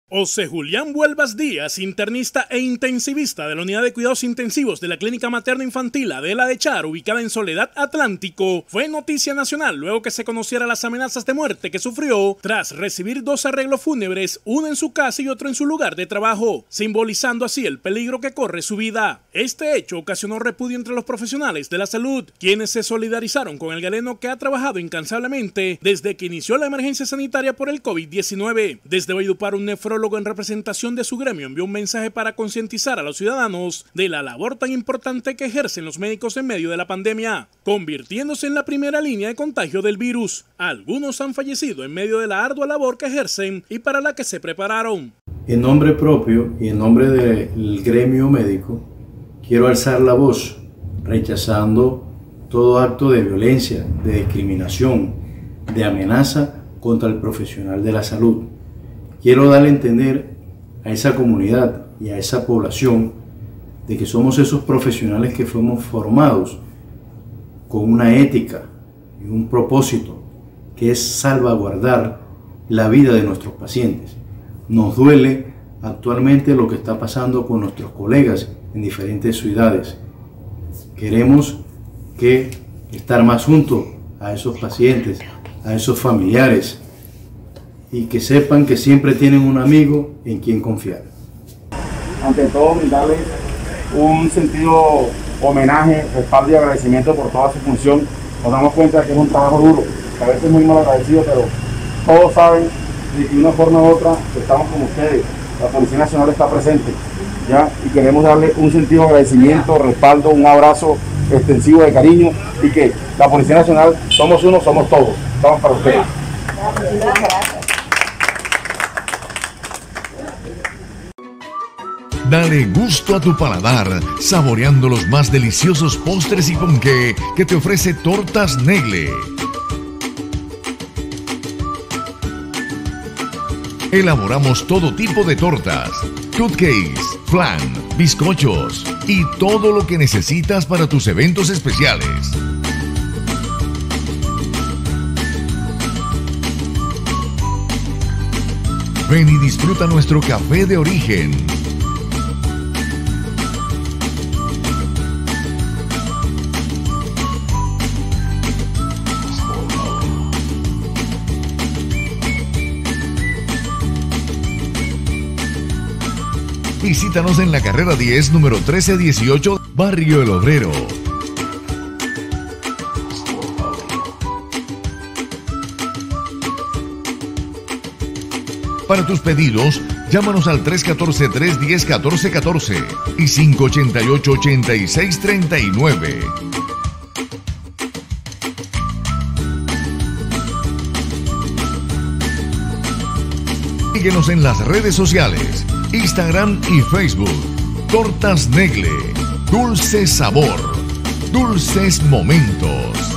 José Julián Vuelvas Díaz, internista e intensivista de la Unidad de Cuidados Intensivos de la Clínica Materno-Infantil Adela de Char, ubicada en Soledad Atlántico, fue noticia nacional luego que se conociera las amenazas de muerte que sufrió tras recibir 2 arreglos fúnebres, uno en su casa y otro en su lugar de trabajo, simbolizando así el peligro que corre su vida. Este hecho ocasionó repudio entre los profesionales de la salud, quienes se solidarizaron con el galeno que ha trabajado incansablemente desde que inició la emergencia sanitaria por el COVID-19. Desde Valledupar, un nefrólogo en representación de su gremio envió un mensaje para concientizar a los ciudadanos de la labor tan importante que ejercen los médicos en medio de la pandemia, convirtiéndose en la primera línea de contagio del virus. Algunos han fallecido en medio de la ardua labor que ejercen y para la que se prepararon. En nombre propio y en nombre del gremio médico, quiero alzar la voz rechazando todo acto de violencia, de discriminación, de amenaza contra el profesional de la salud. Quiero darle a entender a esa comunidad y a esa población de que somos esos profesionales que fuimos formados con una ética y un propósito que es salvaguardar la vida de nuestros pacientes. Nos duele actualmente lo que está pasando con nuestros colegas en diferentes ciudades. Queremos estar más juntos a esos pacientes, a esos familiares, y que sepan que siempre tienen un amigo en quien confiar. Ante todo, brindarles un sentido homenaje, respaldo y agradecimiento por toda su función. Nos damos cuenta que es un trabajo duro, que a veces es muy mal agradecido, pero todos saben de que de una forma u otra estamos con ustedes. La Policía Nacional está presente, ¿ya? Y queremos darle un sentido de agradecimiento, respaldo, un abrazo extensivo de cariño, y que la Policía Nacional somos uno, somos todos. Estamos para ustedes. Dale gusto a tu paladar, saboreando los más deliciosos postres y ponqué que te ofrece Tortas Negle. Elaboramos todo tipo de tortas, cupcakes, flan, bizcochos y todo lo que necesitas para tus eventos especiales. Ven y disfruta nuestro café de origen. Visítanos en la carrera 10, número 1318, Barrio El Obrero. Para tus pedidos, llámanos al 314-310-1414 y 588-8639. Síguenos en las redes sociales, Instagram y Facebook. Tortas Negle, dulce sabor, dulces momentos.